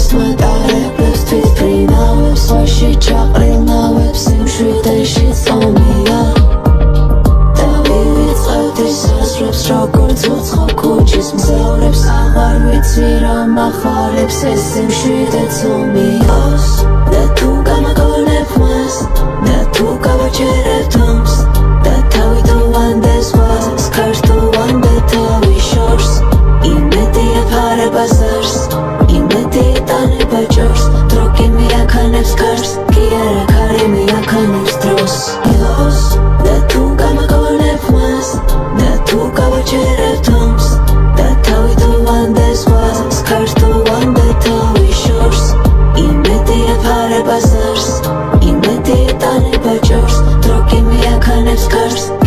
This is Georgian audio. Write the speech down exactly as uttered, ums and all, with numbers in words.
მატარებლებს თვით ფრინავებს ზღვაში ჩაყრილ ნავებს სიმშვიდეშიც ომია და ვივიწყებთ ის აზრებს როგორც უცხო ქუჩის მგზავრებს აღარ ვიცი რა მახარებს ეს სიმშვიდეც ომიას და თუ გამაგონებ მას და თუ გავაჩერებ თომს და თავი თუ ვანდეს ვას ქართულ ვანდე თავი შორს იმედია ფარებას არს იმედია ტანება ჭორს დრო კი მიაქანებს ქარს კი არა ქარი მიაქანებს დროს იოს და თუ გამაგონებ მას და თუ გავაჩერებ თომს და თავი თუ ვანდეს ვას ქართულ ვანდე თავი შორს იმედია ფარებას არს იმედია ტანება ჭორს დრო კი მიაქანებს ქარს